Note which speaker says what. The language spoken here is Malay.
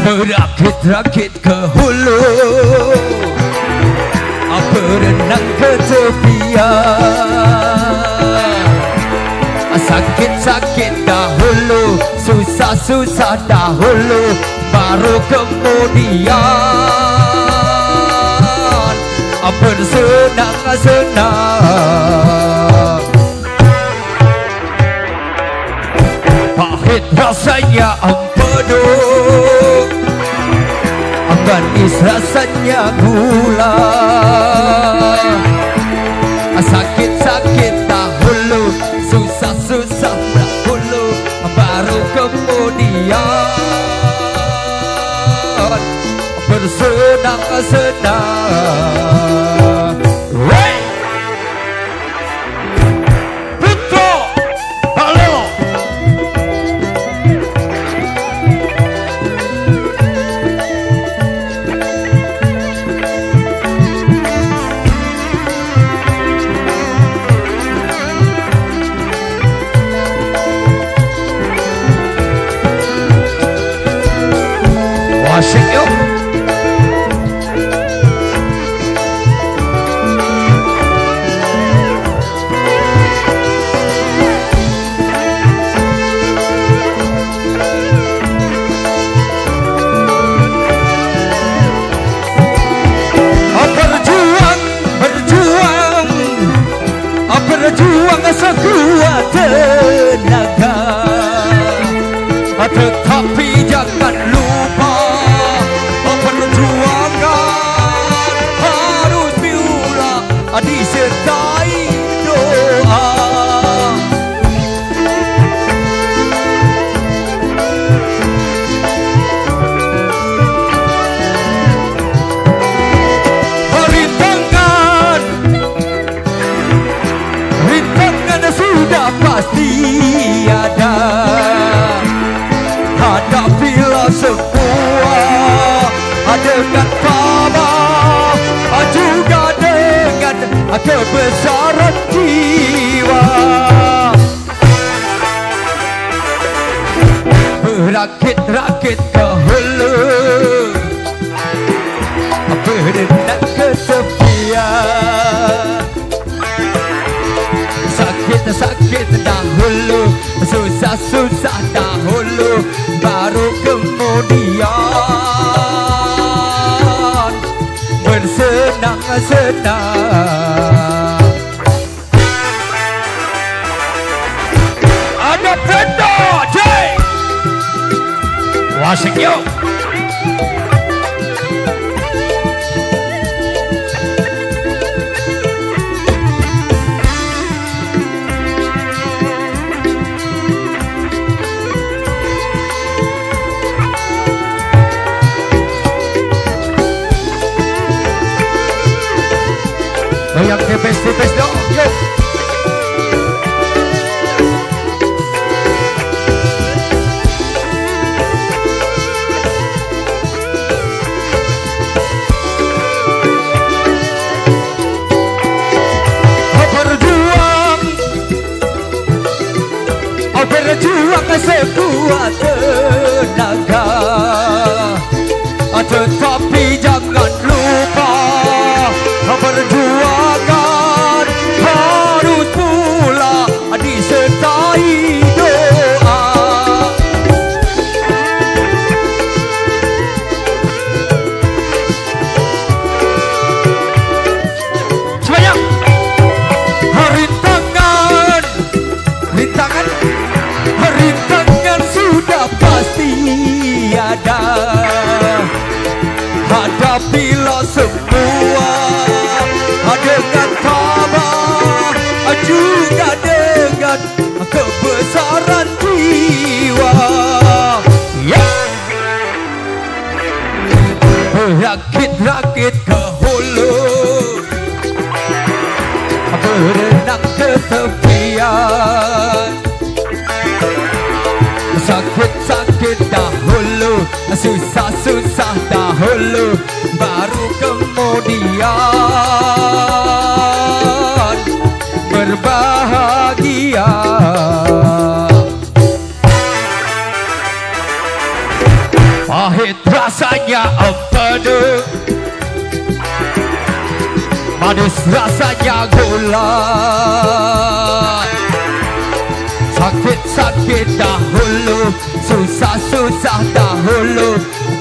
Speaker 1: Berakit-rakit ke hulu, berenang ke tepian. Sakit-sakit dahulu, susah-susah dahulu, baru kemudian bersenang-senang. Pahit rasanya empedu, manis rasanya gula. Sakit-sakit dahulu, susah-susah dahulu, baru kemudian bersenang-senang. Putra Balelo. Asyik yuk. Berjuang sekuat tenaga, tetapi jangan lupa perjuangan harus pula disertai doa. Rintangan sudah pasti ada, hadapilah semua dengan tabah, juga dengan kebesaran jiwa. Berakit-rakit ke hulu, berenang ke tepian. Sakit-sakit dahulu, susah-susah dahulu, baru kemudian bersenang-senang. Ada Brenda J. Wasik yuk. Yang tipis-tipis dong, yuk. Berjuang sekuat tenaga, tetapi jangan lupa perjuangan harus pula disertai doa. Semuanya, rintangan sudah pasti ada, hadapilah semua dengan tabah, juga dengan kebesaran jiwa. Berakit-rakit ke hulu, berenang ke tepian. Sakit-sakit dahulu, susah-susah dahulu, baru kemudian berbahagia. Pahit rasanya empedu, manis rasanya gula. Sakit-sakit dahulu, susah-susah dahulu,